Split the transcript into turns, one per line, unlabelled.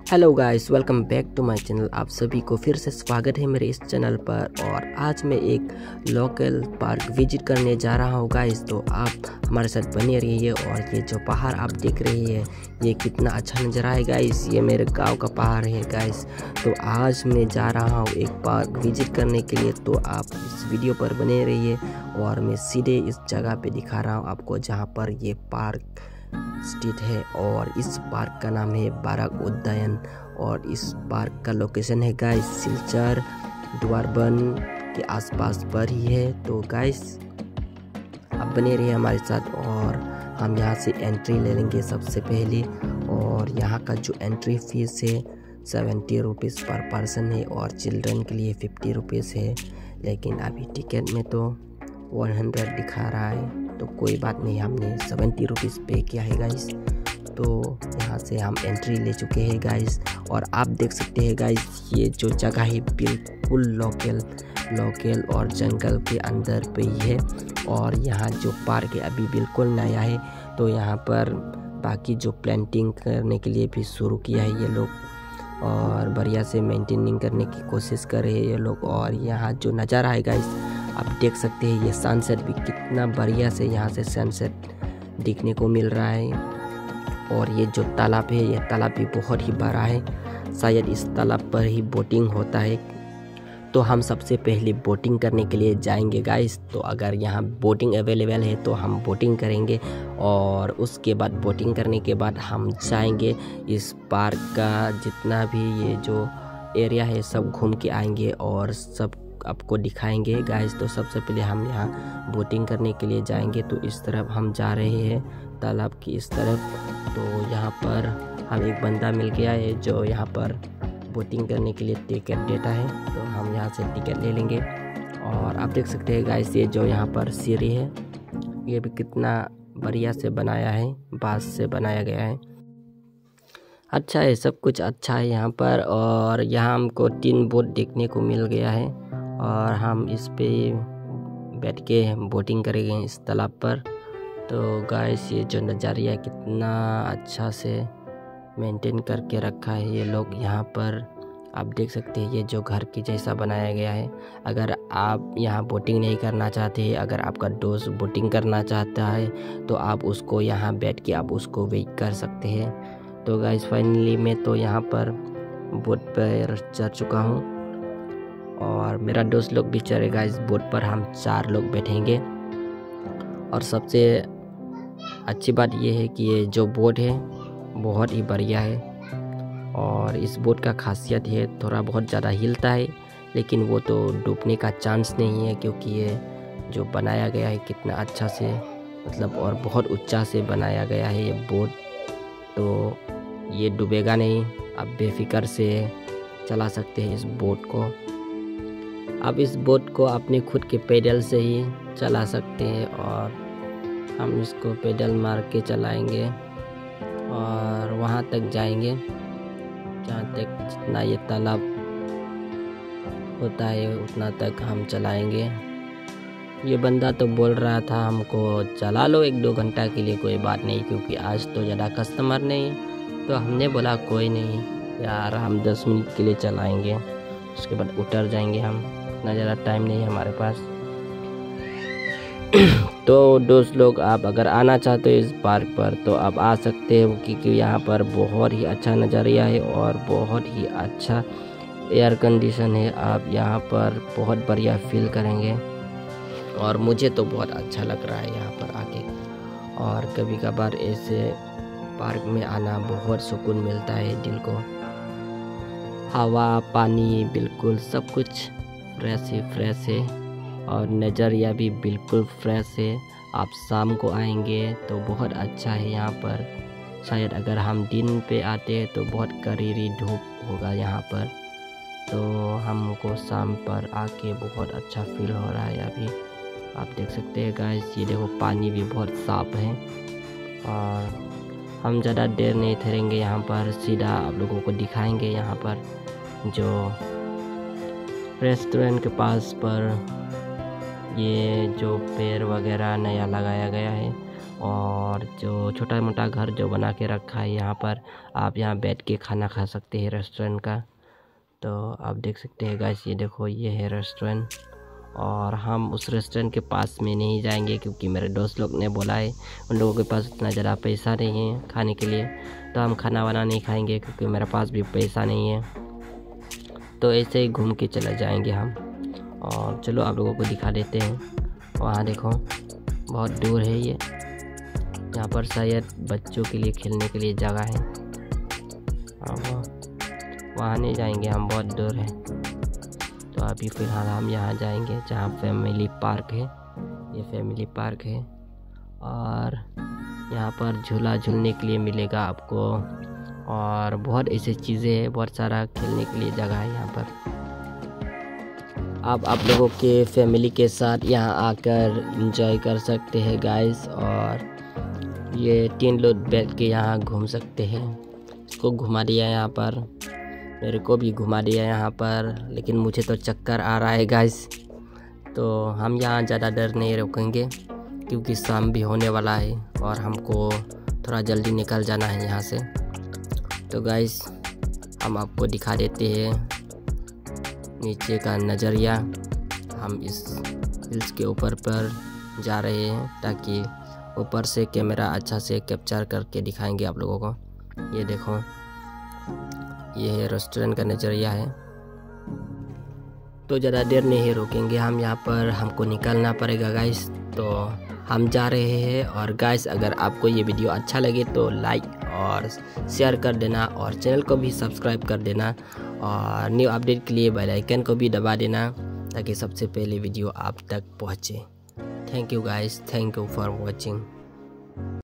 Hello guys, welcome back to my channel. आप सभी को फिर से स्वागत है मेरे इस चैनल पर। और आज मैं एक लोकल पार्क विजिट करने जा रहा हूँ गाइस, तो आप हमारे साथ बने रहिए। और ये जो पहाड़ आप देख रहे हैं ये कितना अच्छा नज़र आए गाइस, ये मेरे गांव का पहाड़ है गाइस। तो आज मैं जा रहा हूँ एक पार्क विजिट करने के लिए, तो आप इस वीडियो पर बने रहिए। और मैं सीधे इस जगह पे दिखा रहा हूँ आपको जहाँ पर ये पार्क स्थित है। और इस पार्क का नाम है बाराक उद्यान। और इस पार्क का लोकेशन है गाइस सिलचर द्वारबन के आसपास पर ही है। तो गाइस आप बने रहिए हमारे साथ। और हम यहाँ से एंट्री ले लेंगे सबसे पहले। और यहाँ का जो एंट्री फीस है 70 रुपीज़ पर पर्सन है, और चिल्ड्रन के लिए 50 रुपीज़ है। लेकिन अभी टिकट में तो 100 दिखा रहा है, तो कोई बात नहीं, हमने 70 रुपीज़ पे किया है गाइस। तो यहाँ से हम एंट्री ले चुके हैं गाइस। और आप देख सकते हैं गाइस ये जो जगह है बिल्कुल लोकल और जंगल के अंदर पे ही है। और यहाँ जो पार्क है अभी बिल्कुल नया है, तो यहाँ पर बाकी जो प्लांटिंग करने के लिए भी शुरू किया है ये लोग, और बढ़िया से मेंटेनिंग करने की कोशिश कर रहे हैं ये लोग। और यहाँ जो नज़ारा है गाइस आप देख सकते हैं, ये सनसेट भी कितना बढ़िया से यहाँ से सनसेट दिखने को मिल रहा है। और ये जो तालाब है ये तालाब भी बहुत ही बड़ा है, शायद इस तालाब पर ही बोटिंग होता है। तो हम सबसे पहले बोटिंग करने के लिए जाएंगे गाइस। तो अगर यहाँ बोटिंग अवेलेबल है तो हम बोटिंग करेंगे, और उसके बाद बोटिंग करने के बाद हम जाएंगे इस पार्क का जितना भी ये जो एरिया है सब घूम के आएंगे और सब आपको दिखाएंगे गाइस। तो सबसे पहले हम यहाँ बोटिंग करने के लिए जाएंगे। तो इस तरफ हम जा रहे हैं तालाब की इस तरफ। तो यहाँ पर हम एक बंदा मिल गया है जो यहाँ पर बोटिंग करने के लिए टिकट देता है, तो हम यहाँ से टिकट ले लेंगे। और आप देख सकते हैं गाइस ये जो यहाँ पर सीढ़ी है ये भी कितना बढ़िया से बनाया है, बांस से बनाया गया है। अच्छा है, सब कुछ अच्छा है यहाँ पर। और यहाँ हमको 3 बोट देखने को मिल गया है, और हम इस पे बैठ के बोटिंग करेंगे इस तालाब पर। तो गाइस ये जो नज़ारा कितना अच्छा से मेंटेन करके रखा है ये लोग यहाँ पर, आप देख सकते हैं। ये जो घर की जैसा बनाया गया है। अगर आप यहाँ बोटिंग नहीं करना चाहते, अगर आपका दोस्त बोटिंग करना चाहता है तो आप उसको यहाँ बैठ के आप उसको वेट कर सकते हैं। तो गाइस फाइनली मैं तो यहाँ पर बोट पर चढ़ चुका हूँ, और मेरा दोस्त लोग भी चढ़ेगा इस बोट पर। हम 4 लोग बैठेंगे। और सबसे अच्छी बात यह है कि ये जो बोट है बहुत ही बढ़िया है। और इस बोट का खासियत है थोड़ा बहुत ज़्यादा हिलता है, लेकिन वो तो डूबने का चांस नहीं है, क्योंकि ये जो बनाया गया है कितना अच्छा से, मतलब और बहुत ऊंचा से बनाया गया है ये बोट। तो ये डूबेगा नहीं, आप बेफिक्र से चला सकते हैं इस बोट को। आप इस बोट को अपने खुद के पैडल से ही चला सकते हैं, और हम इसको पैडल मार के चलाएंगे और वहाँ तक जाएंगे जहाँ तक जितना ये तालाब होता है उतना तक हम चलाएंगे। ये बंदा तो बोल रहा था हमको चला लो 1-2 घंटा के लिए, कोई बात नहीं, क्योंकि आज तो ज़्यादा कस्टमर नहीं। तो हमने बोला कोई नहीं यार, हम 10 मिनट के लिए चलाएंगे, उसके बाद उतर जाएंगे हम, इतना ज़्यादा टाइम नहीं है हमारे पास। तो दोस्त लोग आप अगर आना चाहते हो इस पार्क पर तो आप आ सकते हो, क्योंकि यहाँ पर बहुत ही अच्छा नज़रिया है और बहुत ही अच्छा एयर कंडीशन है। आप यहाँ पर बहुत बढ़िया फील करेंगे, और मुझे तो बहुत अच्छा लग रहा है यहाँ पर आके। और कभी कभार ऐसे पार्क में आना बहुत सुकून मिलता है दिल को। हवा पानी बिल्कुल सब कुछ फ्रेश है, और नज़रिया भी बिल्कुल फ्रेश है। आप शाम को आएंगे तो बहुत अच्छा है यहाँ पर। शायद अगर हम दिन पे आते हैं तो बहुत करीरी धूप होगा यहाँ पर, तो हमको शाम पर आके बहुत अच्छा फील हो रहा है अभी। आप देख सकते हैं गाइस ये देखो पानी भी बहुत साफ है। और हम ज़्यादा देर नहीं ठहरेंगे यहाँ पर, सीधा आप लोगों को दिखाएंगे यहाँ पर जो रेस्टोरेंट के पास पर ये जो पेड़ वगैरह नया लगाया गया है, और जो छोटा मोटा घर जो बना के रखा है यहाँ पर, आप यहाँ बैठ के खाना खा सकते हैं रेस्टोरेंट का। तो आप देख सकते हैं गाइस, ये देखो ये है रेस्टोरेंट। और हम उस रेस्टोरेंट के पास में नहीं जाएंगे क्योंकि मेरे दोस्त लोग ने बोला है, उन लोगों के पास उतना ज़्यादा पैसा नहीं है खाने के लिए, तो हम खाना वाना नहीं खाएंगे क्योंकि मेरे पास भी पैसा नहीं है। तो ऐसे ही घूम के चले जाएंगे हम। और चलो आप लोगों को दिखा देते हैं। वहाँ देखो बहुत दूर है ये, यहाँ पर शायद बच्चों के लिए खेलने के लिए जगह है। वहाँ नहीं जाएंगे हम, बहुत दूर है। तो अभी फ़िलहाल हम यहाँ जाएंगे जहाँ फैमिली पार्क है। ये फैमिली पार्क है और यहाँ पर झूला झूलने के लिए मिलेगा आपको, और बहुत ऐसी चीज़ें हैं, बहुत सारा खेलने के लिए जगह है यहाँ पर। आप लोगों के फैमिली के साथ यहाँ आकर एंजॉय कर सकते हैं गाइस। और ये 3 लोग बैठ के यहाँ घूम सकते हैं। इसको घुमा दिया यहाँ पर, मेरे को भी घुमा दिया यहाँ पर, लेकिन मुझे तो चक्कर आ रहा है गाइस। तो हम यहाँ ज़्यादा देर नहीं रुकेंगे क्योंकि शाम भी होने वाला है और हमको थोड़ा जल्दी निकल जाना है यहाँ से। तो गाइस हम आपको दिखा देते हैं नीचे का नज़रिया। हम इस हिल्स के ऊपर पर जा रहे हैं ताकि ऊपर से कैमरा अच्छा से कैप्चर करके दिखाएंगे आप लोगों को। ये देखो ये है रेस्टोरेंट का नज़रिया है। तो ज़्यादा देर नहीं रुकेंगे हम यहाँ पर, हमको निकलना पड़ेगा गाइस। तो हम जा रहे हैं। और गाइस अगर आपको ये वीडियो अच्छा लगे तो लाइक और शेयर कर देना और चैनल को भी सब्सक्राइब कर देना और न्यू अपडेट के लिए बेल आइकन को भी दबा देना ताकि सबसे पहले वीडियो आप तक पहुँचे। Thank you guys, thank you for watching.